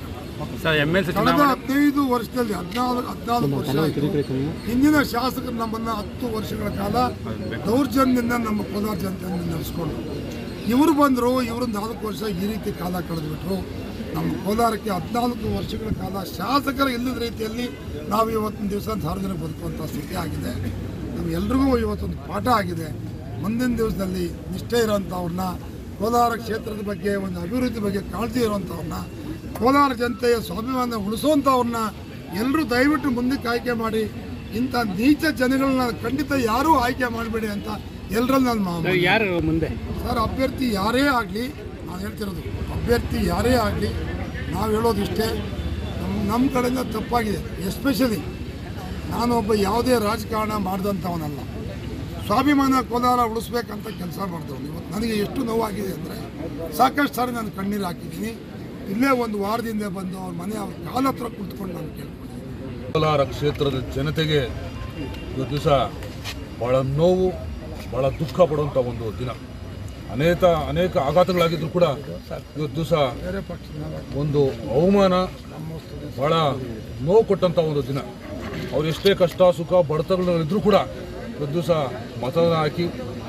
ಹೇಳಿ. ಕಳೆದ 15 ವರ್ಷದಲ್ಲಿ 14 ವರ್ಷ ಆಯಿತು. ಹಿಂದಿನ ಶಾಸಕರು ನಮ್ಮನ್ನು 10 ವರ್ಷಗಳ ಕಾಲ ದೌರ್ಜನ್ಯದಿಂದ ನಮ್ಮ ಕೋಲಾರ ಜನತೆಯನ್ನು ನಡೆಸ್ಕೊಂಡ್ರು. ಇವರು ಬಂದರು, ಇವರು 4 ವರ್ಷ ಈ ರೀತಿ ಕಾಲ ಕಳೆದುಬಿಟ್ರು. ನಮ್ಮ ಕೋಲಾರಕ್ಕೆ 14 ವರ್ಷಗಳ ಕಾಲ ಶಾಸಕರು ಇಲ್ಲದ ರೀತಿಯಲ್ಲಿ ನಾವು ಇವತ್ತಿನ ದಿವಸ ಸಾರ್ವಜನಿಕ ಬದುಕುವಂಥ ಸ್ಥಿತಿ ಆಗಿದೆ. ನಮಗೆಲ್ರಿಗೂ ಇವತ್ತೊಂದು ಪಾಠ ಆಗಿದೆ. ಮುಂದಿನ ದಿವಸದಲ್ಲಿ ನಿಷ್ಠೆ ಇರೋಂಥವ್ರನ್ನ, ಕೋಲಾರ ಕ್ಷೇತ್ರದ ಬಗ್ಗೆ ಒಂದು ಅಭಿವೃದ್ಧಿ ಬಗ್ಗೆ ಕಾಳಜಿ ಇರೋವಂಥವ್ರನ್ನ, ಕೋಲಾರ ಜನತೆಯ ಸ್ವಾಭಿಮಾನ ಉಳಿಸುವಂಥವ್ರನ್ನ ಎಲ್ಲರೂ ದಯವಿಟ್ಟು ಮುಂದಕ್ಕೆ ಆಯ್ಕೆ ಮಾಡಿ. ಇಂಥ ನೀಚ ಜನಗಳನ್ನ ಖಂಡಿತ ಯಾರೂ ಆಯ್ಕೆ ಮಾಡಬೇಡಿ ಅಂತ ಎಲ್ಲರಲ್ಲಿ ನಾನು ಯಾರು ಮುಂದೆ ಸರ್, ಅಭ್ಯರ್ಥಿ ಯಾರೇ ಆಗಲಿ, ನಾನು ಹೇಳ್ತಿರೋದು ಅಭ್ಯರ್ಥಿ ಯಾರೇ ಆಗಲಿ ನಾವು ಹೇಳೋದಿಷ್ಟೇ, ನಮ್ಮ ಕಡೆಯಿಂದ ತಪ್ಪಾಗಿದೆ. ಎಸ್ಪೆಷಲಿ ನಾನೊಬ್ಬ ಯಾವುದೇ ರಾಜಕಾರಣ ಮಾಡಿದಂಥವನಲ್ಲ, ಸ್ವಾಭಿಮಾನ ಕೋಲಾರ ಉಳಿಸ್ಬೇಕಂತ ಕೆಲಸ ಮಾಡಿದವನು. ಇವತ್ತು ನನಗೆ ಎಷ್ಟು ನೋವಾಗಿದೆ ಅಂದರೆ ಸಾಕಷ್ಟು ಸಾರಿ ನಾನು ಕಣ್ಣೀರು ಹಾಕಿದ್ದೀನಿ. ಇಲ್ಲೇ ಒಂದು ವಾರದಿಂದ ಬಂದು ಅವ್ರ ಮನೆ ಅವ್ರ ಕಾಲ ಹತ್ರ ಕುಳಿತುಕೊಂಡು ನಾನು ಕೇಳ್ಕೊಂಡಿದ್ದೀನಿ. ಕೋಲಾರ ಕ್ಷೇತ್ರದ ಜನತೆಗೆ ಇವತ್ತು ದಿವಸ ಭಾಳ ನೋವು, ಭಾಳ ದುಃಖ ಪಡುವಂಥ ಒಂದು ದಿನ. ಅನೇಕ ಆಘಾತಗಳಾಗಿದ್ದರೂ ಕೂಡ ಇವತ್ತು ದಿವಸ ಒಂದು ಅವಮಾನ, ಭಾಳ ನೋವು ಕೊಟ್ಟಂಥ ಒಂದು ದಿನ. ಅವ್ರು ಎಷ್ಟೇ ಕಷ್ಟ ಸುಖ ಬಡತನಗಳಿದ್ರೂ ಕೂಡ ಇವತ್ತು ದಿವಸ ಮತದಾನ ಹಾಕಿ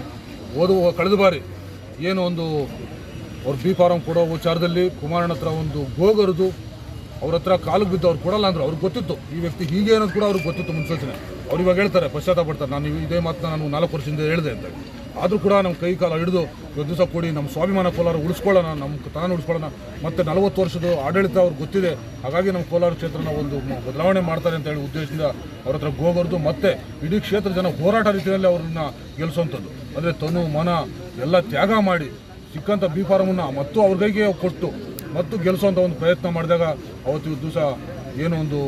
ಕಳೆದ ಬಾರಿ ಏನು ಒಂದು ಅವ್ರು B ಫಾರಂ ಕೊಡೋ ವಿಚಾರದಲ್ಲಿ ಕುಮಾರಣ್ಣ ಹತ್ರ ಒಂದು ಗೋಗರಿದು ಅವ್ರ ಹತ್ರ ಕಾಲಿಗೆ ಬಿದ್ದು ಅವ್ರು ಕೊಡಲ್ಲ ಅಂದ್ರೆ ಅವ್ರಿಗೆ ಗೊತ್ತಿತ್ತು ಈ ವ್ಯಕ್ತಿ ಹೀಗೆ ಅನ್ನೋದು ಕೂಡ ಅವ್ರಿಗೆ ಗೊತ್ತಿತ್ತು ಮುನ್ಸೂಚನೆ. ಅವ್ರು ಇವಾಗ ಹೇಳ್ತಾರೆ, ಪಶ್ಚಾತ್ತಾಪ ಪಡ್ತಾರೆ, ನಾನು ಇದೇ ಮಾತನ್ನ ನಾನು 4 ವರ್ಷದಿಂದ ಹೇಳಿದೆ ಅಂತ. ಆದರೂ ಕೂಡ ನಮ್ಮ ಕೈ ಕಾಲ ಹಿಡಿದು ಇವತ್ತು ದಿವಸ ಕೊಡಿ, ನಮ್ಮ ಸ್ವಾಭಿಮಾನ ಕೋಲಾರ ಉಳಿಸ್ಕೊಳ್ಳೋಣ, ನಮ್ಮ ತಾನು ಉಳಿಸ್ಕೊಳ್ಳೋಣ. ಮತ್ತು 40 ವರ್ಷದ ಆಡಳಿತ ಅವ್ರಿಗೆ ಗೊತ್ತಿದೆ, ಹಾಗಾಗಿ ನಮ್ಮ ಕೋಲಾರ ಕ್ಷೇತ್ರನ ಒಂದು ಬದಲಾವಣೆ ಮಾಡ್ತಾರೆ ಅಂತ ಹೇಳಿ ಉದ್ದೇಶದಿಂದ ಅವ್ರ ಹತ್ರ ಗೋಗರ್ದು ಮತ್ತೆ ಇಡೀ ಕ್ಷೇತ್ರ ಜನ ಹೋರಾಟ ರೀತಿಯಲ್ಲಿ ಅವ್ರನ್ನ ಗೆಲ್ಲಿಸುವಂಥದ್ದು. ಅಂದರೆ ತನು ಮನ ಎಲ್ಲ ತ್ಯಾಗ ಮಾಡಿ ಸಿಕ್ಕಂಥ B ಫಾರಮನ್ನು ಮತ್ತು ಅವ್ರ ಕೈಗೆ ಕೊಟ್ಟು ಮತ್ತು ಗೆಲ್ಲಿಸುವಂಥ ಒಂದು ಪ್ರಯತ್ನ ಮಾಡಿದಾಗ ಅವತ್ತು ಇವತ್ತು ದಿವಸ ಏನೋ ಒಂದು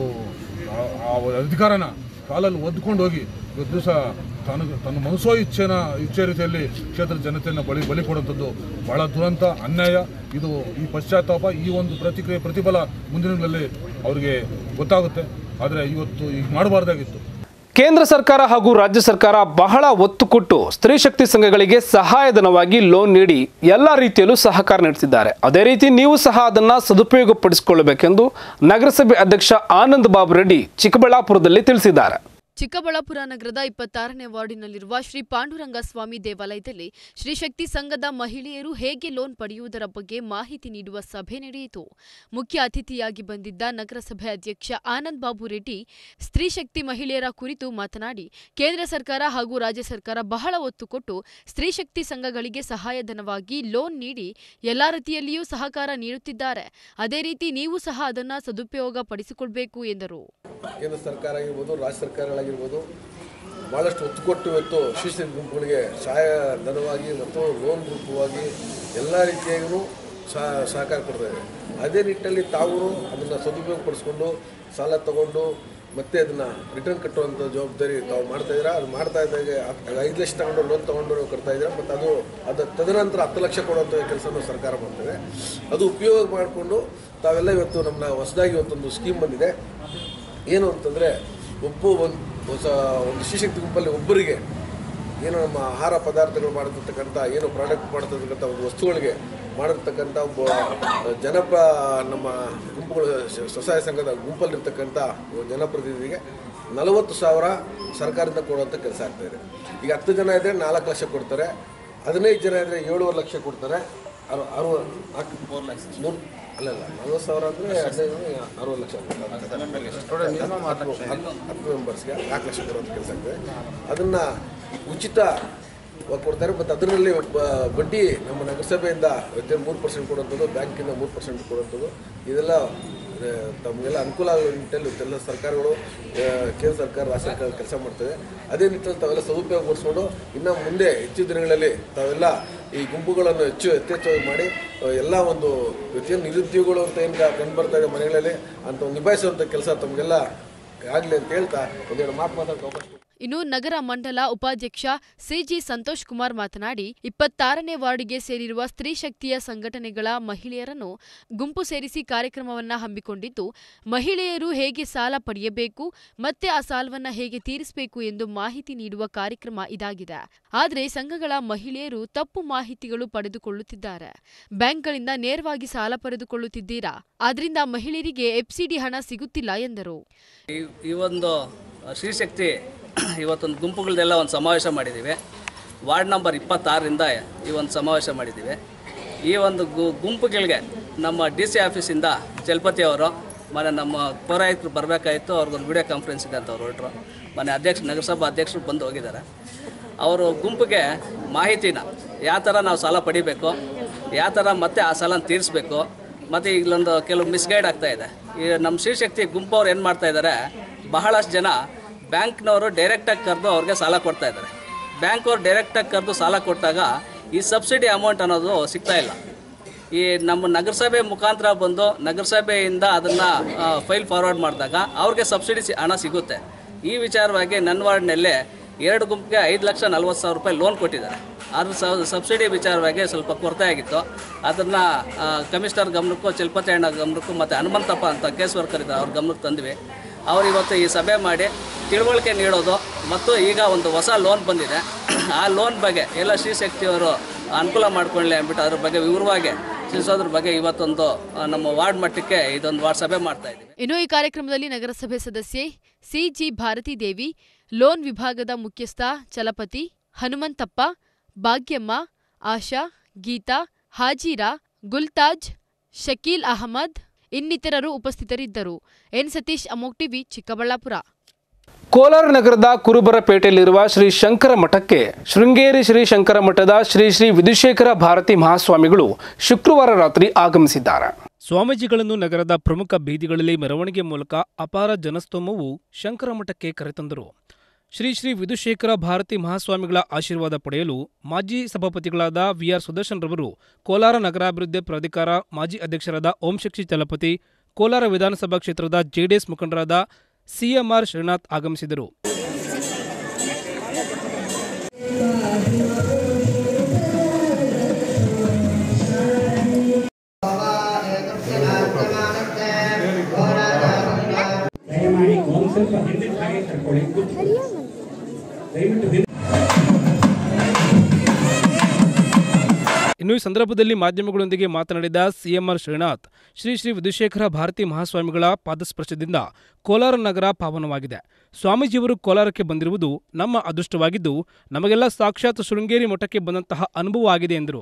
ಅಧಿಕಾರನ ಕಾಲಲ್ಲಿ ಒದ್ಕೊಂಡು ಹೋಗಿ ಇವತ್ತು ದಿವಸ ತನ್ನ ಮನಸ್ಸೋ ಇಚ್ಛೆ ರೀತಿಯಲ್ಲಿ ಕ್ಷೇತ್ರದ ಜನತೆಯನ್ನು ಬಲಿ ಕೊಡುವಂಥದ್ದು ಭಾಳ ದುರಂತ, ಅನ್ಯಾಯ. ಇದು ಈ ಪಶ್ಚಾತ್ತಾಪ, ಈ ಒಂದು ಪ್ರತಿಫಲ ಮುಂದಿನ ದಿನಗಳಲ್ಲಿ ಅವರಿಗೆ ಗೊತ್ತಾಗುತ್ತೆ. ಆದರೆ ಇವತ್ತು ಈಗ ಮಾಡಬಾರ್ದಾಗಿತ್ತು. ಕೇಂದ್ರ ಸರ್ಕಾರ ಹಾಗೂ ರಾಜ್ಯ ಸರ್ಕಾರ ಬಹಳ ಒತ್ತು ಕೊಟ್ಟು ಸ್ತ್ರೀ ಶಕ್ತಿ ಸಂಘಗಳಿಗೆ ಸಹಾಯಧನವಾಗಿ ಲೋನ್ ನೀಡಿ ಎಲ್ಲ ರೀತಿಯಲ್ಲೂ ಸಹಕಾರ ನೀಡುತ್ತಿದ್ದಾರೆ. ಅದೇ ರೀತಿ ನೀವು ಸಹ ಅದನ್ನು ಸದುಪಯೋಗಪಡಿಸಿಕೊಳ್ಳಬೇಕೆಂದು ನಗರಸಭೆ ಅಧ್ಯಕ್ಷ ಆನಂದ್ ಬಾಬು ರೆಡ್ಡಿ ಚಿಕ್ಕಬಳ್ಳಾಪುರದಲ್ಲಿ ತಿಳಿಸಿದ್ದಾರೆ. ಚಿಕ್ಕಬಳ್ಳಾಪುರ ನಗರದ 26ನೇ ವಾರ್ಡಿನಲ್ಲಿರುವ ಶ್ರೀ ಪಾಂಡುರಂಗ ಸ್ವಾಮಿ ದೇವಾಲಯದಲ್ಲಿ ಶ್ರೀಶಕ್ತಿ ಸಂಘದ ಮಹಿಳೆಯರು ಹೇಗೆ ಲೋನ್ ಪಡೆಯುವುದರ ಬಗ್ಗೆ ಮಾಹಿತಿ ನೀಡುವ ಸಭೆ ನಡೆಯಿತು. ಮುಖ್ಯ ಅತಿಥಿಯಾಗಿ ಬಂದಿದ್ದ ನಗರಸಭೆ ಅಧ್ಯಕ್ಷ ಆನಂದ್ ಬಾಬು ರೆಡ್ಡಿ ಸ್ತ್ರೀಶಕ್ತಿ ಮಹಿಳೆಯರ ಕುರಿತು ಮಾತನಾಡಿ, ಕೇಂದ್ರ ಸರ್ಕಾರ ಹಾಗೂ ರಾಜ್ಯ ಸರ್ಕಾರ ಬಹಳ ಒತ್ತು ಕೊಟ್ಟು ಸ್ತ್ರೀಶಕ್ತಿ ಸಂಘಗಳಿಗೆ ಸಹಾಯಧನವಾಗಿ ಲೋನ್ ನೀಡಿ ಎಲ್ಲಾ ರೀತಿಯಲ್ಲಿಯೂ ಸಹಕಾರ ನೀಡುತ್ತಿದ್ದಾರೆ. ಅದೇ ರೀತಿ ನೀವು ಸಹ ಅದನ್ನು ಸದುಪಯೋಗ ಪಡಿಸಿಕೊಳ್ಳಬೇಕು ಎಂದರು. ಕೇಂದ್ರ ಸರ್ಕಾರ ಆಗಿರ್ಬೋದು, ರಾಜ್ಯ ಸರ್ಕಾರಗಳಾಗಿರ್ಬೋದು ಭಾಳಷ್ಟು ಒತ್ತು ಕೊಟ್ಟು ಇವತ್ತು ಶಿಶು ಗುಂಪುಗಳಿಗೆ ಸಹಾಯ ಧನವಾಗಿ ಮತ್ತು ಲೋನ್ ರೂಪವಾಗಿ ಎಲ್ಲ ರೀತಿಯಾಗೂ ಸಹಕಾರ ಕೊಡ್ತಾಯಿದೆ. ಅದೇ ನಿಟ್ಟಿನಲ್ಲಿ ತಾವು ಅದನ್ನು ಸದುಪಯೋಗ ಪಡಿಸ್ಕೊಂಡು ಸಾಲ ತಗೊಂಡು ಮತ್ತೆ ಅದನ್ನು ರಿಟರ್ನ್ ಕಟ್ಟುವಂಥ ಜವಾಬ್ದಾರಿ ತಾವು ಮಾಡ್ತಾಯಿದ್ದೀರಾ. ಅದು ಮಾಡ್ತಾ ಇದ್ದಾಗ 5 ಲಕ್ಷ ತಗೊಂಡು ಲೋನ್ ತೊಗೊಂಡು ಕಟ್ತಾ ಇದ್ದೀರಾ. ಮತ್ತು ಅದು ತದನಂತರ 10 ಲಕ್ಷ ಕೊಡುವಂಥ ಕೆಲಸನೂ ಸರ್ಕಾರ ಮಾಡ್ತದೆ. ಅದು ಉಪಯೋಗ ಮಾಡಿಕೊಂಡು ತಾವೆಲ್ಲ ಇವತ್ತು ನಮ್ಮನ್ನ ಹೊಸದಾಗಿ ಇವತ್ತೊಂದು ಸ್ಕೀಮ್ ಬಂದಿದೆ. ಏನು ಅಂತಂದರೆ ಒಂದು ಶ್ರೀಶಕ್ತಿ ಗುಂಪಲ್ಲಿ ಒಬ್ಬರಿಗೆ ಏನು ನಮ್ಮ ಆಹಾರ ಪದಾರ್ಥಗಳು ಮಾಡಿರ್ತಕ್ಕಂಥ ಏನು ಪ್ರಾಡಕ್ಟ್ ಮಾಡ್ತಿರ್ತಕ್ಕಂಥ ಒಂದು ವಸ್ತುಗಳಿಗೆ ಮಾಡಿರ್ತಕ್ಕಂಥ ಒಬ್ಬ ನಮ್ಮ ಗುಂಪುಗಳು ಸ್ವಸಹಾಯ ಸಂಘದ ಗುಂಪಲ್ಲಿರ್ತಕ್ಕಂಥ ಜನಪ್ರತಿನಿಧಿಗೆ 40,000 ಸರ್ಕಾರದಿಂದ ಕೊಡುವಂಥ ಕೆಲಸ ಆಗ್ತಾಯಿದೆ. ಈಗ 10 ಜನ ಇದ್ದರೆ 4 ಲಕ್ಷ ಕೊಡ್ತಾರೆ, 15 ಜನ ಇದ್ದರೆ 7.5 ಲಕ್ಷ ಕೊಡ್ತಾರೆ. 40,000 ಅಂದರೆ 60 ಲಕ್ಷ 10 ಮೆಂಬರ್ಸ್ಗೆ 4 ಲಕ್ಷ ಕೊಡುವಂಥ ಕೆಲಸ ಆಗ್ತದೆ. ಅದನ್ನು ಉಚಿತ ಕೊಡ್ತಾರೆ. ಮತ್ತು ಅದರಲ್ಲಿ ಬಡ್ಡಿ ನಮ್ಮ ನಗರಸಭೆಯಿಂದ 3% ಕೊಡುವಂಥದ್ದು, ಬ್ಯಾಂಕಿಂದ 3% ಕೊಡುವಂಥದ್ದು. ಇದೆಲ್ಲ ತಮಗೆಲ್ಲ ಅನುಕೂಲ ಆಗೋ ನಿಟ್ಟಲ್ಲಿ ಎಲ್ಲ ಸರ್ಕಾರಗಳು, ಕೇಂದ್ರ ಸರ್ಕಾರ, ರಾಜ್ಯ ಸರ್ಕಾರ ಕೆಲಸ ಮಾಡ್ತದೆ. ಅದೇ ನಿಟ್ಟಿನಲ್ಲಿ ತಾವೆಲ್ಲ ಸದುಪಯೋಗ ಪಡಿಸ್ಕೊಂಡು ಇನ್ನು ಮುಂದೆ ಹೆಚ್ಚು ದಿನಗಳಲ್ಲಿ ತಾವೆಲ್ಲ ಈ ಗುಂಪುಗಳನ್ನು ಯಥೇಚ್ಛವಾಗಿ ಮಾಡಿ ಎಲ್ಲ ಒಂದು ಪ್ರತಿಯೊಂದು ನಿರುದ್ಯೋಗಗಳು ಅಂತ ಏನು ಕಂಡು ಬರ್ತಾ ಇದೆ ಮನೆಗಳಲ್ಲಿ ಅಂತ ನಿಭಾಯಿಸುವಂಥ ಕೆಲಸ ತಮಗೆಲ್ಲ ಆಗಲಿ ಅಂತ ಹೇಳ್ತಾ ಒಂದೆರಡು ಮಾತಾಡೋಕೆ ಅವಕಾಶ. ಇನ್ನು ನಗರ ಮಂಡಲ ಉಪಾಧ್ಯಕ್ಷ ಸಿಜಿ ಸಂತೋಷ್ ಕುಮಾರ್ ಮಾತನಾಡಿ, 26ನೇ ವಾರ್ಡ್ಗೆ ಸೇರಿರುವ ಸ್ತ್ರೀ ಶಕ್ತಿಯ ಸಂಘಟನೆಗಳ ಮಹಿಳೆಯರನ್ನು ಗುಂಪು ಸೇರಿಸಿ ಕಾರ್ಯಕ್ರಮವನ್ನು ಹಮ್ಮಿಕೊಂಡಿದ್ದು, ಮಹಿಳೆಯರು ಹೇಗೆ ಸಾಲ ಪಡೆಯಬೇಕು ಮತ್ತೆ ಆ ಸಾಲವನ್ನು ಹೇಗೆ ತೀರಿಸಬೇಕು ಎಂದು ಮಾಹಿತಿ ನೀಡುವ ಕಾರ್ಯಕ್ರಮ ಇದಾಗಿದೆ. ಆದರೆ ಸಂಘಗಳ ಮಹಿಳೆಯರು ತಪ್ಪು ಮಾಹಿತಿಗಳು ಪಡೆದುಕೊಳ್ಳುತ್ತಿದ್ದಾರೆ. ಬ್ಯಾಂಕ್ಗಳಿಂದ ನೇರವಾಗಿ ಸಾಲ ಪಡೆದುಕೊಳ್ಳುತ್ತಿದ್ದೀರಾ, ಆದ್ರಿಂದ ಮಹಿಳೆಯರಿಗೆ ಎಫ್ಸಿಡಿ ಹಣ ಸಿಗುತ್ತಿಲ್ಲ ಎಂದರು. ಈ ಒಂದು ಶ್ರೀಶಕ್ತಿ ಇವತ್ತೊಂದು ಗುಂಪುಗಳದೆಲ್ಲ ಒಂದು ಸಮಾವೇಶ ಮಾಡಿದ್ದೀವಿ. ವಾರ್ಡ್ ನಂಬರ್ 26ರಿಂದ ಈ ಒಂದು ಸಮಾವೇಶ ಮಾಡಿದ್ದೀವಿ. ಈ ಒಂದು ಗುಂಪುಗಳಿಗೆ ನಮ್ಮ DC ಆಫೀಸಿಂದ ಚಲಪತಿ ಅವರು ನಮ್ಮ ಪೌರಾಯುಕ್ತರು ಬರಬೇಕಾಯಿತು. ಅವ್ರಿಗೊಂದು ವಿಡಿಯೋ ಕಾನ್ಫರೆನ್ಸ್ ಇದೆ ಅಂತ ಅವ್ರು ಹೊರಟರು. ನಗರಸಭಾ ಅಧ್ಯಕ್ಷರು ಬಂದು ಹೋಗಿದ್ದಾರೆ. ಅವರು ಗುಂಪಿಗೆ ಮಾಹಿತಿನ ಯಾವ ಥರ ನಾವು ಸಾಲ ಪಡಿಬೇಕು, ಯಾವ ಥರ ಮತ್ತೆ ಆ ಸಾಲನ ತೀರಿಸಬೇಕು, ಮತ್ತು ಇಲ್ಲೊಂದು ಕೆಲವು ಮಿಸ್ಗೈಡ್ ಆಗ್ತಾಯಿದೆ. ಈ ನಮ್ಮ ಶ್ರೀಶಕ್ತಿ ಗುಂಪವ್ರು ಏನು ಮಾಡ್ತಾಯಿದ್ದಾರೆ, ಬಹಳಷ್ಟು ಜನ ಬ್ಯಾಂಕ್ನವರು ಡೈರೆಕ್ಟಾಗಿ ಕರೆದು ಅವ್ರಿಗೆ ಸಾಲ ಕೊಡ್ತಾಯಿದ್ದಾರೆ. ಬ್ಯಾಂಕವ್ರು ಡೈರೆಕ್ಟಾಗಿ ಕರೆದು ಸಾಲ ಕೊಟ್ಟಾಗ ಈ ಸಬ್ಸಿಡಿ ಅಮೌಂಟ್ ಅನ್ನೋದು ಸಿಗ್ತಾಯಿಲ್ಲ. ಈ ನಮ್ಮ ನಗರಸಭೆ ಮುಖಾಂತರ ಬಂದು ನಗರಸಭೆಯಿಂದ ಅದನ್ನು ಫೈಲ್ ಫಾರ್ವರ್ಡ್ ಮಾಡಿದಾಗ ಅವ್ರಿಗೆ ಸಬ್ಸಿಡಿ ಹಣ ಸಿಗುತ್ತೆ. ಈ ವಿಚಾರವಾಗಿ ನನ್ನ ವಾರ್ಡ್ನಲ್ಲೇ 2 ಗುಂಪಿಗೆ 5,40,000 ರೂಪಾಯಿ ಲೋನ್ ಕೊಟ್ಟಿದ್ದಾರೆ. ಅದ್ರ ಸಬ್ಸಿಡಿ ವಿಚಾರವಾಗಿ ಸ್ವಲ್ಪ ಕೊರತೆ ಆಗಿತ್ತು. ಅದನ್ನು ಕಮಿಷನರ್ ಗಮನಕ್ಕೂ, ಚಲಪತಿ ಅಣ್ಣ ಗಮನಕ್ಕೂ ಮತ್ತು ಹನುಮಂತಪ್ಪ ಅಂತ ಕೇಸ್ ವರ್ಕರ್ ಇದ್ದಾರೆ ಅವ್ರ ಗಮನಕ್ಕೆ ತಂದ್ವಿ. ಅವರು ಇವತ್ತು ಈ ಸಭೆ ಮಾಡಿ ತಿಳುವಳಿಕೆ ನೀಡೋದು ಮತ್ತು ಈಗ ಒಂದು ಹೊಸ ಲೋನ್ ಬಂದಿದೆ, ಆ ಲೋನ್ ಬಗ್ಗೆ ಎಲ್ಲ ಶ್ರೀಶಕ್ತಿಯವರು ಅನುಕೂಲ ಮಾಡಿಕೊಳ್ಳಿ ಅಂದ್ಬಿಟ್ಟು ಅದ್ರ ಬಗ್ಗೆ ವಿವರವಾಗಿ ತಿಳಿಸೋದ್ರ ಬಗ್ಗೆ ಇವತ್ತೊಂದು ನಮ್ಮ ವಾರ್ಡ್ ಮಟ್ಟಕ್ಕೆ ಇದೊಂದು ವಾರ್ಡ್ ಸಭೆ ಮಾಡ್ತಾ ಇದ್ದೀವಿ. ಇನ್ನು ಈ ಕಾರ್ಯಕ್ರಮದಲ್ಲಿ ನಗರಸಭೆ ಸದಸ್ಯೆ ಸಿಜಿ ಭಾರತಿ ದೇವಿ, ಲೋನ್ ವಿಭಾಗದ ಮುಖ್ಯಸ್ಥ ಚಲಪತಿ, ಹನುಮಂತಪ್ಪ, ಭಾಗ್ಯಮ್ಮ, ಆಶಾ, ಗೀತಾ, ಹಾಜೀರಾ, ಗುಲ್ತಾಜ್, ಶಕೀಲ್ ಅಹಮದ್ ಇನ್ನಿತರರು ಉಪಸ್ಥಿತರಿದ್ದರು. ಎನ್ ಸತೀಶ್, ಅಮೋಕ್ ಟಿವಿ, ಚಿಕ್ಕಬಳ್ಳಾಪುರ. ಕೋಲಾರ ನಗರದ ಕುರುಬರಪೇಟೆಯಲ್ಲಿರುವ ಶ್ರೀ ಶಂಕರ ಮಠಕ್ಕೆ ಶೃಂಗೇರಿ ಶ್ರೀ ಶಂಕರ ಮಠದ ಶ್ರೀ ಶ್ರೀ ವಿಧುಶೇಖರ ಭಾರತಿ ಮಹಾಸ್ವಾಮಿಗಳು ಶುಕ್ರವಾರ ರಾತ್ರಿ ಆಗಮಿಸಿದ್ದಾರೆ. ಸ್ವಾಮೀಜಿಗಳನ್ನು ನಗರದ ಪ್ರಮುಖ ಬೀದಿಗಳಲ್ಲಿ ಮೆರವಣಿಗೆ ಮೂಲಕ ಅಪಾರ ಜನಸ್ತೋಮವು ಶಂಕರ ಮಠಕ್ಕೆ ಕರೆತಂದರು. ಶ್ರೀ ಶ್ರೀ ವಿಧುಶೇಖರ ಭಾರತಿ ಮಹಾಸ್ವಾಮಿಗಳ ಆಶೀರ್ವಾದ ಪಡೆಯಲು ಮಾಜಿ ಸಭಾಪತಿಗಳಾದ ವಿಆರ್ ಸುದರ್ಶನ್ ರವರು, ಕೋಲಾರ ನಗರಾಭಿವೃದ್ಧಿ ಪ್ರಾಧಿಕಾರ ಮಾಜಿ ಅಧ್ಯಕ್ಷರಾದ ಓಂಶಕ್ತಿ ಚಲಪತಿ, ಕೋಲಾರ ವಿಧಾನಸಭಾ ಕ್ಷೇತ್ರದ ಜೆಡಿಎಸ್ ಮುಖಂಡರಾದ ಸಿಎಂಆರ್ ಶ್ರೀನಾಥ್ ಆಗಮಿಸಿದರು. ಇನ್ನು ಈ ಸಂದರ್ಭದಲ್ಲಿ ಮಾಧ್ಯಮಗಳೊಂದಿಗೆ ಮಾತನಾಡಿದ ಸಿಎಂಆರ್ ಶ್ರೀನಾಥ್ ಶ್ರೀ ಶ್ರೀ ವಿಧುಶೇಖರ ಭಾರತಿ ಮಹಾಸ್ವಾಮಿಗಳ ಪಾದಸ್ಪರ್ಶದಿಂದ ಕೋಲಾರ ನಗರ ಪಾವನವಾಗಿದೆ. ಸ್ವಾಮೀಜಿಯವರು ಕೋಲಾರಕ್ಕೆ ಬಂದಿರುವುದು ನಮ್ಮ ಅದೃಷ್ಟವಾಗಿದ್ದು ನಮಗೆಲ್ಲ ಸಾಕ್ಷಾತ್ ಶೃಂಗೇರಿ ಮಠಕ್ಕೆ ಬಂದಂತಹ ಅನುಭವ ಆಗಿದೆ ಎಂದರು.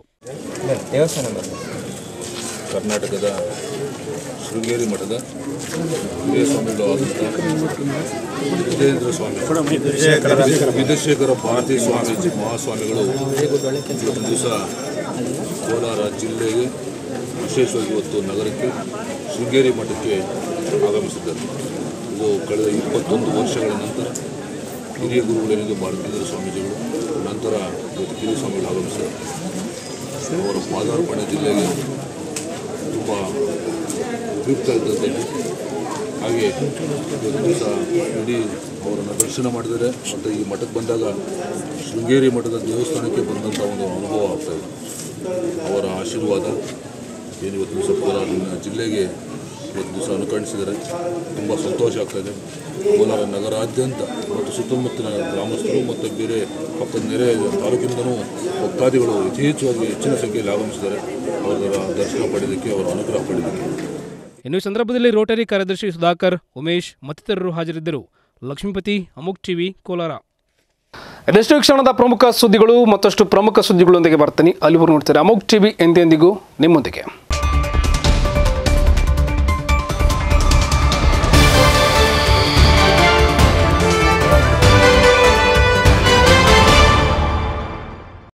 ಕರ್ನಾಟಕದ ಶೃಂಗೇರಿ ಮಠದ ಹಿರಿಯ ಸ್ವಾಮಿಗಳು ವಿಜಯೇಂದ್ರ ಸ್ವಾಮಿ ವಿಧುಶೇಖರ ಭಾರತಿ ಸ್ವಾಮೀಜಿ ಮಹಾಸ್ವಾಮಿಗಳು ಇವತ್ತು ದಿವಸ ಕೋಲಾರ ಜಿಲ್ಲೆಗೆ ವಿಶೇಷವಾಗಿ ಇವತ್ತು ನಗರಕ್ಕೆ ಶೃಂಗೇರಿ ಮಠಕ್ಕೆ ಆಗಮಿಸಿದ್ದಾರೆ. ಇದು ಕಳೆದ 21 ವರ್ಷಗಳ ನಂತರ ಹಿರಿಯ ಗುರುಗಳೇನಿಗೆ ಭಾರತೀಯ ಸ್ವಾಮೀಜಿಗಳು ನಂತರ ಇವತ್ತು ಕಿರಿಯ ಸ್ವಾಮಿಗಳು ಆಗಮಿಸಿದ್ದಾರೆ. ಅವರ ಪಾದಾರ್ಪಣೆ ಜಿಲ್ಲೆಗೆ ತುಂಬ ಉಪಯುಕ್ತ ಇದ್ದಂಥದ್ದು. ಹಾಗೆ ಇವತ್ತು ದಿವಸ ಇಡೀ ಅವರನ್ನು ದರ್ಶನ ಮಾಡಿದರೆ ಮತ್ತು ಈ ಮಠಕ್ಕೆ ಬಂದಾಗ ಶೃಂಗೇರಿ ಮಠದ ದೇವಸ್ಥಾನಕ್ಕೆ ಬಂದಂಥ ಒಂದು ಅನುಭವ ಆಗ್ತಾಯಿದೆ. ಅವರ ಆಶೀರ್ವಾದ ಏನು ಇವತ್ತು ದಿವಸ ಕೋಲಾರ ಜಿಲ್ಲೆಗೆ ಇವತ್ತು ದಿವಸ ಅನುಕರಿಸಿದರೆ ತುಂಬ ಸಂತೋಷ ಆಗ್ತಾಯಿದೆ. ಕೋಲಾರ ನಗರಾದ್ಯಂತ ಮತ್ತು ಸುತ್ತಮುತ್ತಲಿನ ಗ್ರಾಮಸ್ಥರು ಮತ್ತು ಬೇರೆ ಪಕ್ಕದ ನೆರೆ ತಾಲೂಕಿನಿಂದಲೂ ಭಕ್ತಾದಿಗಳು ಯಥೇಚ್ಛವಾಗಿ ಹೆಚ್ಚಿನ ಸಂಖ್ಯೆಯಲ್ಲಿ ಆಗಮಿಸಿದ್ದಾರೆ ಅವರ ದರ್ಶನ ಪಡೆಯೋದಕ್ಕೆ, ಅವರ ಅನುಗ್ರಹ ಪಡೆಯೋದಕ್ಕೆ. ಇನ್ನು ಸಂದರ್ಭದಲ್ಲಿ ರೋಟರಿ ಕಾರ್ಯದರ್ಶಿ ಸುಧಾಕರ್, ಉಮೇಶ್ ಮತ್ತಿತರರು ಹಾಜರಿದ್ದರು. ಲಕ್ಷ್ಮೀಪತಿ, ಅಮೋಘ್ ಟಿವಿ, ಕೋಲಾರ. ಇದೆಷ್ಟು ಕ್ಷಣದ ಪ್ರಮುಖ ಸುದ್ದಿಗಳು. ಮತ್ತಷ್ಟು ಪ್ರಮುಖ ಸುದ್ದಿಗಳೊಂದಿಗೆ ಬರ್ತೀನಿ. ಅಲ್ಲಿವರೆಗೂ ನೋಡ್ತಾರೆ ಅಮೋಘ್ ಟಿವಿ, ಎಂದೆಂದಿಗೂ ನಿಮ್ಮೊಂದಿಗೆ.